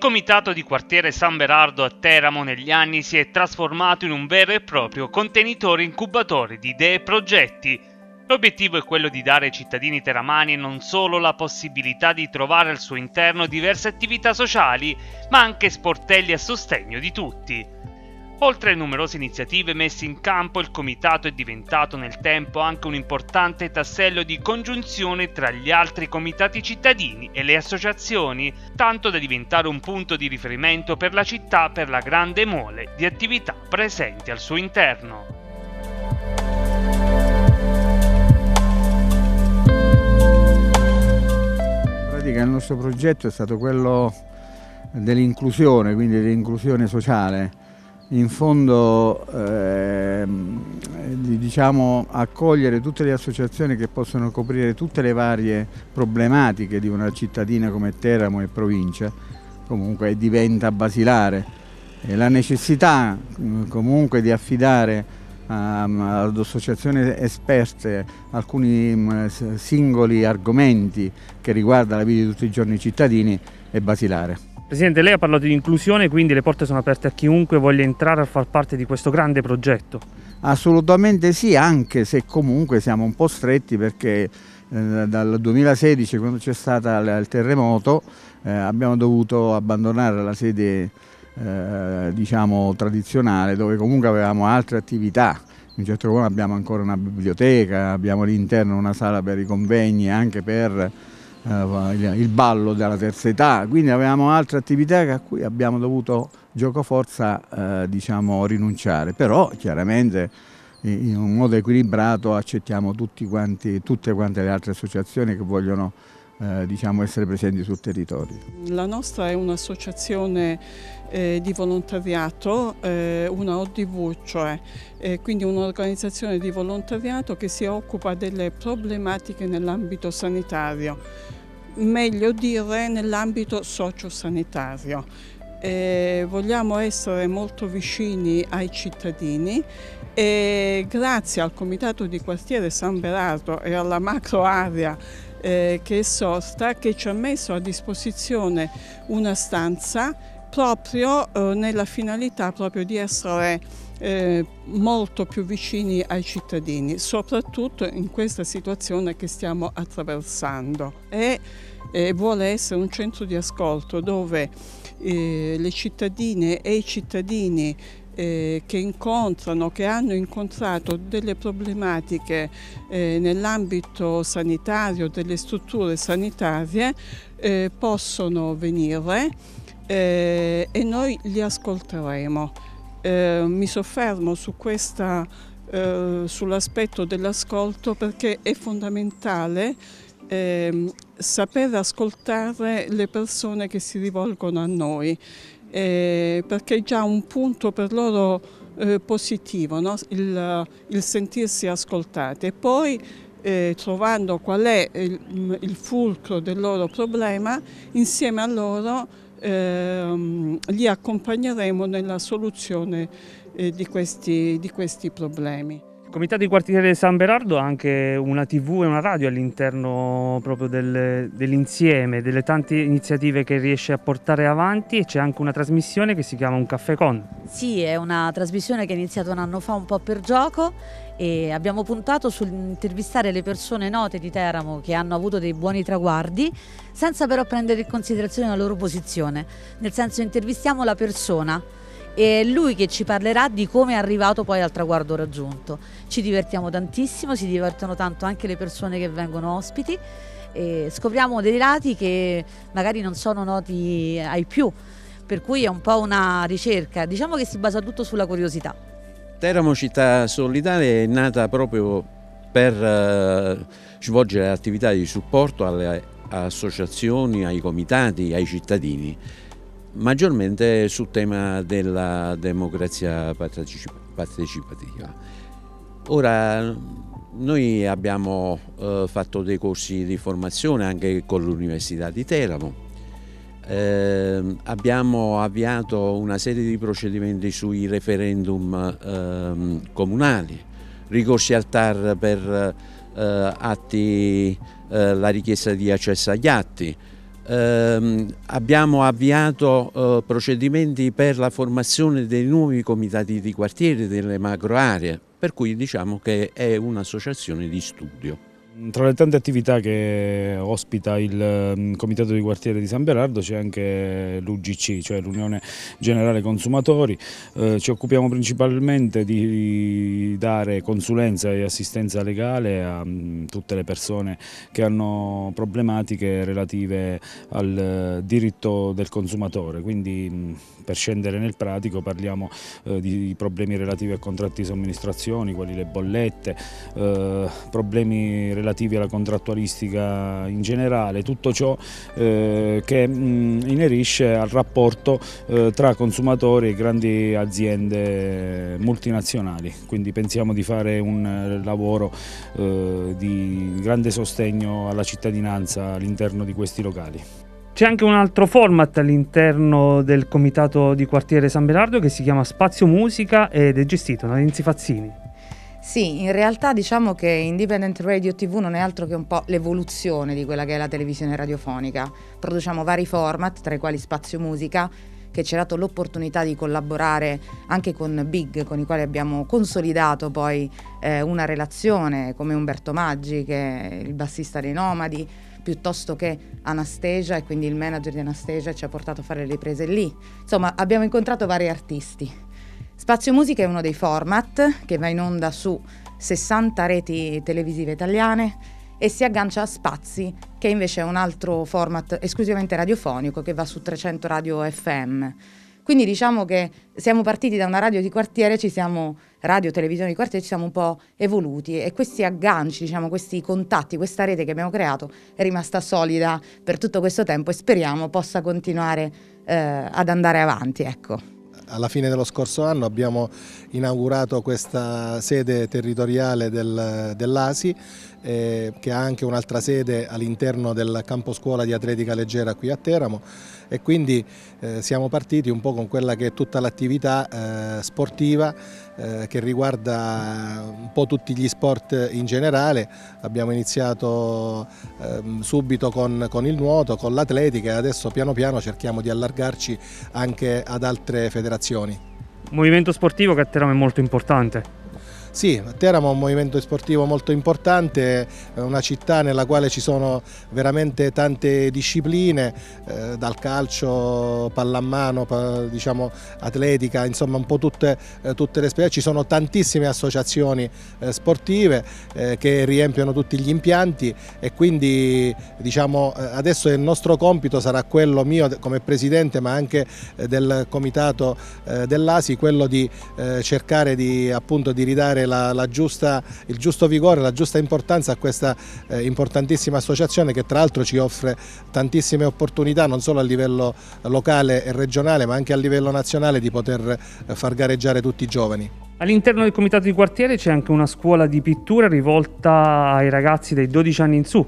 comitato di quartiere San Berardo a Teramo negli anni si è trasformato in un vero e proprio contenitore incubatore di idee e progetti. L'obiettivo è quello di dare ai cittadini teramani non solo la possibilità di trovare al suo interno diverse attività sociali, ma anche sportelli a sostegno di tutti. Oltre alle numerose iniziative messe in campo, il comitato è diventato nel tempo anche un importante tassello di congiunzione tra gli altri comitati cittadini e le associazioni, tanto da diventare un punto di riferimento per la città per la grande mole di attività presenti al suo interno. Il nostro progetto è stato quello dell'inclusione, quindi dell'inclusione sociale. In fondo diciamo accogliere tutte le associazioni che possono coprire tutte le varie problematiche di una cittadina come Teramo e provincia, comunque diventa basilare. E la necessità comunque di affidare ad associazioni esperte alcuni singoli argomenti che riguardano la vita di tutti i giorni dei cittadini è basilare. Presidente, lei ha parlato di inclusione, quindi le porte sono aperte a chiunque voglia entrare a far parte di questo grande progetto? Assolutamente sì, anche se comunque siamo un po' stretti perché dal 2016, quando c'è stato il terremoto, abbiamo dovuto abbandonare la sede diciamo tradizionale, dove comunque avevamo altre attività. In un certo modo abbiamo ancora una biblioteca, abbiamo all'interno una sala per i convegni, anche per il ballo della terza età, quindi avevamo altre attività a cui abbiamo dovuto giocoforza diciamo rinunciare, però chiaramente in un modo equilibrato accettiamo tutte quante le altre associazioni che vogliono diciamo essere presenti sul territorio. La nostra è un'associazione di volontariato, una ODV, cioè quindi un'organizzazione di volontariato che si occupa delle problematiche nell'ambito sanitario, meglio dire nell'ambito sociosanitario. Vogliamo essere molto vicini ai cittadini e grazie al comitato di quartiere San Berardo e alla macro area che è sorta, che ci ha messo a disposizione una stanza proprio nella finalità proprio di essere molto più vicini ai cittadini, soprattutto in questa situazione che stiamo attraversando. E vuole essere un centro di ascolto dove le cittadine e i cittadini che hanno incontrato delle problematiche nell'ambito sanitario, delle strutture sanitarie, possono venire e noi li ascolteremo. Mi soffermo sull'aspetto dell'ascolto perché è fondamentale saper ascoltare le persone che si rivolgono a noi. Perché è già un punto per loro positivo, no? il sentirsi ascoltati e poi trovando qual è il fulcro del loro problema, insieme a loro li accompagneremo nella soluzione di questi problemi. Il comitato di quartiere San Berardo ha anche una TV e una radio all'interno proprio dell'insieme, delle tante iniziative che riesce a portare avanti, e c'è anche una trasmissione che si chiama Un Caffè Con. Sì, è una trasmissione che è iniziata un anno fa un po' per gioco e abbiamo puntato sull'intervistare le persone note di Teramo che hanno avuto dei buoni traguardi, senza però prendere in considerazione la loro posizione, nel senso intervistiamo la persona. È lui che ci parlerà di come è arrivato poi al traguardo raggiunto. Ci divertiamo tantissimo, si divertono tanto anche le persone che vengono ospiti e scopriamo dei lati che magari non sono noti ai più, per cui è un po' una ricerca, diciamo che si basa tutto sulla curiosità. Teramo Città Solidale è nata proprio per svolgere attività di supporto alle associazioni, ai comitati, ai cittadini, maggiormente sul tema della democrazia partecipativa. Ora noi abbiamo fatto dei corsi di formazione anche con l'Università di Teramo, abbiamo avviato una serie di procedimenti sui referendum comunali, ricorsi al TAR per atti, la richiesta di accesso agli atti, abbiamo avviato procedimenti per la formazione dei nuovi comitati di quartiere, delle macro aree, per cui diciamo che è un'associazione di studio. Tra le tante attività che ospita il Comitato di Quartiere di San Berardo c'è anche l'UGC, cioè l'Unione Generale Consumatori. Ci occupiamo principalmente di dare consulenza e assistenza legale a tutte le persone che hanno problematiche relative al diritto del consumatore, quindi per scendere nel pratico parliamo di problemi relativi a contratti di somministrazioni, quali le bollette, problemi relativi alla contrattualistica in generale, tutto ciò che inerisce al rapporto tra consumatori e grandi aziende multinazionali. Quindi pensiamo di fare un lavoro di grande sostegno alla cittadinanza all'interno di questi locali. C'è anche un altro format all'interno del Comitato di Quartiere San Berardo che si chiama Spazio Musica ed è gestito da Nenzi Fazzini. Sì, in realtà diciamo che Independent Radio TV non è altro che un po' l'evoluzione di quella che è la televisione radiofonica. Produciamo vari format, tra i quali Spazio Musica, che ci ha dato l'opportunità di collaborare anche con Big, con i quali abbiamo consolidato poi una relazione, come Umberto Maggi, che è il bassista dei Nomadi, piuttosto che Anastasia, e quindi il manager di Anastasia ci ha portato a fare le riprese lì. Insomma, abbiamo incontrato vari artisti. Spazio Musica è uno dei format che va in onda su 60 reti televisive italiane e si aggancia a Spazi, che invece è un altro format esclusivamente radiofonico che va su 300 radio FM. Quindi diciamo che siamo partiti da una radio di quartiere, radio televisione di quartiere, ci siamo un po' evoluti, e questi agganci, diciamo, questi contatti, questa rete che abbiamo creato è rimasta solida per tutto questo tempo e speriamo possa continuare ad andare avanti, ecco. Alla fine dello scorso anno abbiamo inaugurato questa sede territoriale dell'ASI, che ha anche un'altra sede all'interno del campo scuola di atletica leggera qui a Teramo, e quindi siamo partiti un po' con quella che è tutta l'attività sportiva che riguarda un po' tutti gli sport in generale. Abbiamo iniziato subito con il nuoto, con l'atletica, e adesso piano piano cerchiamo di allargarci anche ad altre federazioni. Un movimento sportivo che a Teramo è molto importante. Sì, Teramo è un movimento sportivo molto importante, è una città nella quale ci sono veramente tante discipline, dal calcio, pallamano, diciamo atletica, insomma un po' tutte le specie. Ci sono tantissime associazioni sportive che riempiono tutti gli impianti, e quindi diciamo adesso il nostro compito sarà quello mio come presidente, ma anche del comitato dell'ASI, quello di cercare di ridare il giusto vigore, la giusta importanza a questa importantissima associazione, che tra l'altro ci offre tantissime opportunità non solo a livello locale e regionale, ma anche a livello nazionale, di poter far gareggiare tutti i giovani. All'interno del Comitato di Quartiere c'è anche una scuola di pittura rivolta ai ragazzi dai 12 anni in su.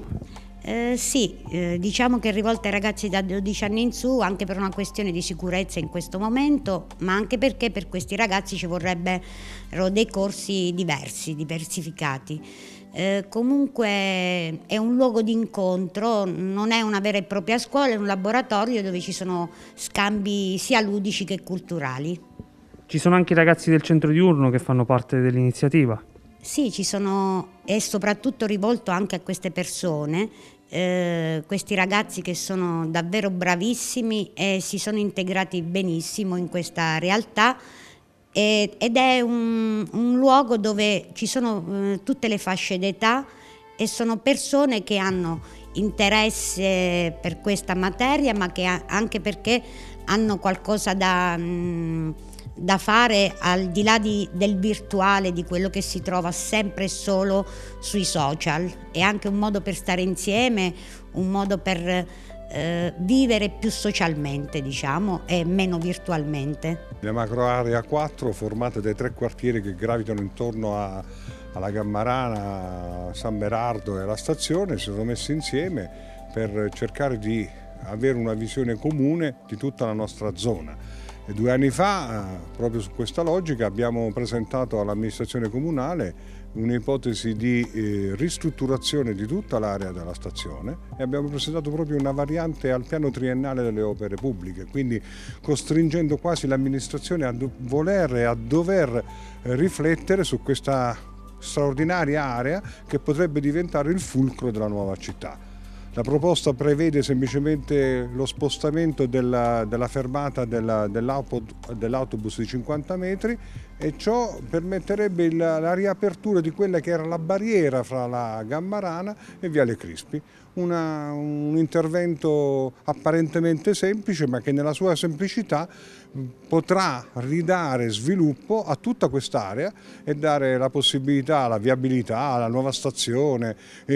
Diciamo che è rivolta ai ragazzi da 12 anni in su, anche per una questione di sicurezza in questo momento, ma anche perché per questi ragazzi ci vorrebbero dei corsi diversificati. Comunque è un luogo di incontro, non è una vera e propria scuola, è un laboratorio dove ci sono scambi sia ludici che culturali. Ci sono anche i ragazzi del centro diurno che fanno parte dell'iniziativa. Sì, ci sono, e soprattutto rivolto anche a queste persone, questi ragazzi che sono davvero bravissimi e si sono integrati benissimo in questa realtà, ed è un luogo dove ci sono tutte le fasce d'età, e sono persone che hanno interesse per questa materia, ma che anche perché hanno qualcosa da fare al di là del virtuale, di quello che si trova sempre solo sui social. È anche un modo per stare insieme, un modo per vivere più socialmente, diciamo, e meno virtualmente. Le macro area 4, formate dai 3 quartieri che gravitano intorno alla Gammarana, San Berardo e alla stazione, si sono messi insieme per cercare di avere una visione comune di tutta la nostra zona. E 2 anni fa, proprio su questa logica, abbiamo presentato all'amministrazione comunale un'ipotesi di ristrutturazione di tutta l'area della stazione e abbiamo presentato proprio una variante al piano triennale delle opere pubbliche, quindi costringendo quasi l'amministrazione a voler e a dover riflettere su questa straordinaria area che potrebbe diventare il fulcro della nuova città. La proposta prevede semplicemente lo spostamento della fermata dell'autobus di 50 metri e ciò permetterebbe la riapertura di quella che era la barriera fra la Gammarana e Viale Crispi. Un intervento apparentemente semplice, ma che nella sua semplicità potrà ridare sviluppo a tutta quest'area e dare la possibilità, la viabilità, la nuova stazione,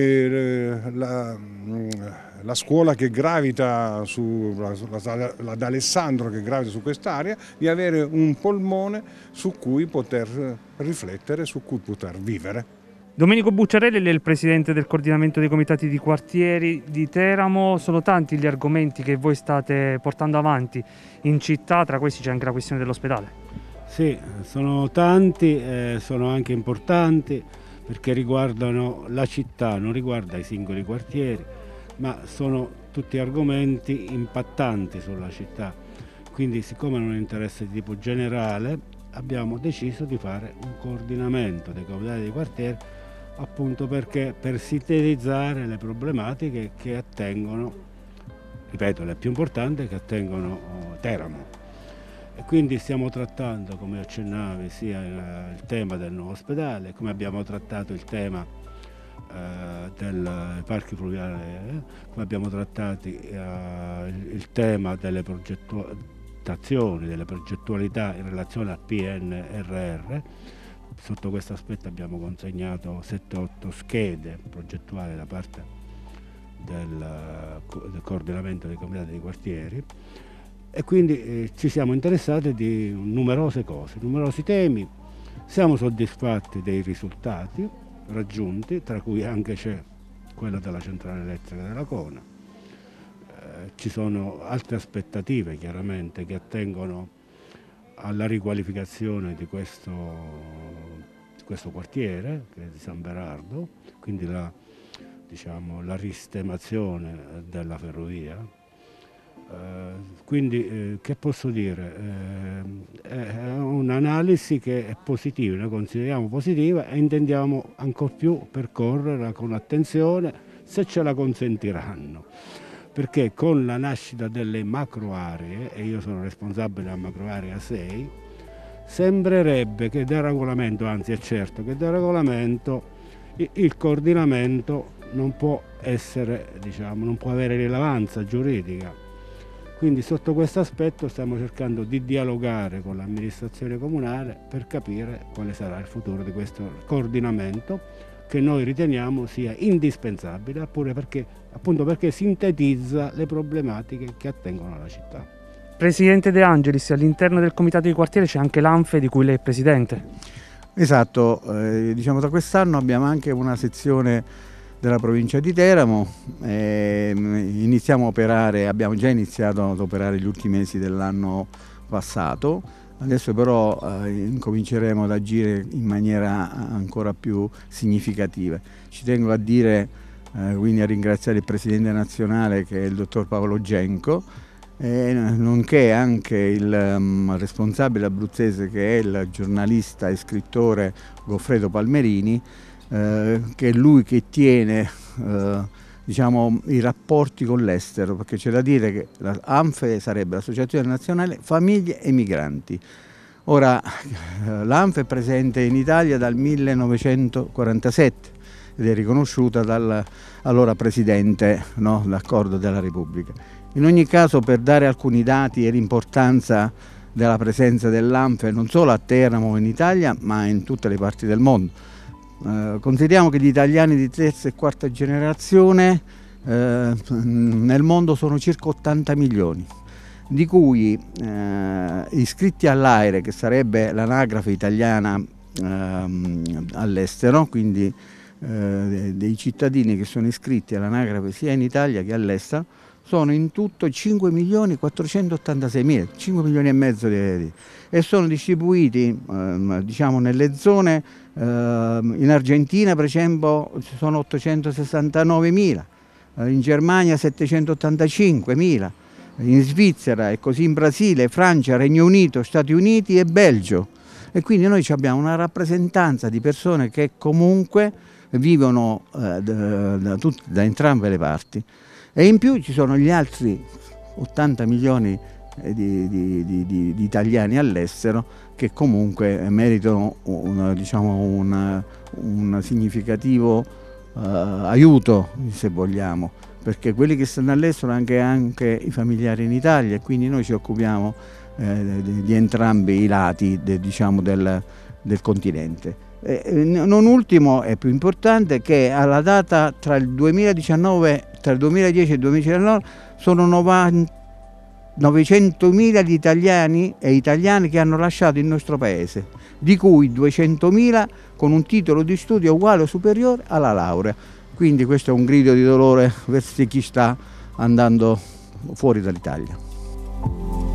la scuola che gravita d'Alessandro che gravita su quest'area, di avere un polmone su cui poter riflettere, su cui poter vivere. Domenico Bucciarelli, lei è il presidente del coordinamento dei comitati di quartieri di Teramo. Sono tanti gli argomenti che voi state portando avanti in città, tra questi c'è anche la questione dell'ospedale. Sì, sono tanti, sono anche importanti perché riguardano la città, non riguarda i singoli quartieri, ma sono tutti argomenti impattanti sulla città. Quindi, siccome non è un interesse di tipo generale, abbiamo deciso di fare un coordinamento dei comitati di quartiere, appunto perché per sintetizzare le problematiche che attengono, ripeto, le più importanti che attengono Teramo. E quindi stiamo trattando, come accennavi, sia il tema del nuovo ospedale, come abbiamo trattato il tema del parchi fluviali, come abbiamo trattato il tema delle progettazioni, delle progettualità in relazione al PNRR. Sotto questo aspetto abbiamo consegnato 7-8 schede progettuali da parte del coordinamento dei comitati di quartieri e quindi ci siamo interessati di numerose cose, numerosi temi. Siamo soddisfatti dei risultati raggiunti, tra cui anche c'è quello della centrale elettrica della Cona. Ci sono altre aspettative chiaramente che attengono alla riqualificazione di questo quartiere, che è di San Berardo, quindi la risistemazione della ferrovia. Quindi che posso dire? È un'analisi che è positiva, noi consideriamo positiva e intendiamo ancor più percorrerla con attenzione se ce la consentiranno. Perché con la nascita delle macro aree, e io sono responsabile della macro area 6, sembrerebbe che del regolamento, anzi è certo che del regolamento il coordinamento non può essere, non può avere rilevanza giuridica. Quindi sotto questo aspetto stiamo cercando di dialogare con l'amministrazione comunale per capire quale sarà il futuro di questo coordinamento, che noi riteniamo sia indispensabile, appunto perché sintetizza le problematiche che attengono alla città. Presidente De Angelis, all'interno del comitato di quartiere c'è anche l'ANFE di cui lei è presidente. Esatto, da quest'anno abbiamo anche una sezione della provincia di Teramo, iniziamo a operare, abbiamo già iniziato ad operare gli ultimi mesi dell'anno passato. Adesso però incominceremo ad agire in maniera ancora più significativa. Ci tengo a dire, quindi a ringraziare il Presidente nazionale che è il dottor Paolo Genco, nonché anche il responsabile abruzzese che è il giornalista e scrittore Goffredo Palmerini, che è lui che tiene i rapporti con l'estero, perché c'è da dire che l'ANFE sarebbe l'Associazione Nazionale Famiglie e Migranti. Ora, l'ANFE è presente in Italia dal 1947 ed è riconosciuta dall'allora Presidente, d'accordo della Repubblica. In ogni caso, per dare alcuni dati e l'importanza della presenza dell'ANFE non solo a Teramo in Italia, ma in tutte le parti del mondo. Consideriamo che gli italiani di terza e quarta generazione nel mondo sono circa 80 milioni, di cui iscritti all'AIRE, che sarebbe l'anagrafe italiana all'estero, quindi dei cittadini che sono iscritti all'anagrafe sia in Italia che all'estero, sono in tutto 5.486.000, 5 milioni e mezzo e sono distribuiti diciamo nelle zone, in Argentina per esempio sono 869.000, in Germania 785.000, in Svizzera e così in Brasile, Francia, Regno Unito, Stati Uniti e Belgio. E quindi noi abbiamo una rappresentanza di persone che comunque vivono da entrambe le parti. E in più ci sono gli altri 80 milioni di italiani all'estero che comunque meritano un significativo aiuto, se vogliamo, perché quelli che stanno all'estero anche i familiari in Italia, e quindi noi ci occupiamo di entrambi i lati del continente. Non ultimo e più importante che alla data tra il 2010 e il 2019 sono 900.000 gli italiani e italiane che hanno lasciato il nostro paese, di cui 200.000 con un titolo di studio uguale o superiore alla laurea. Quindi questo è un grido di dolore verso chi sta andando fuori dall'Italia.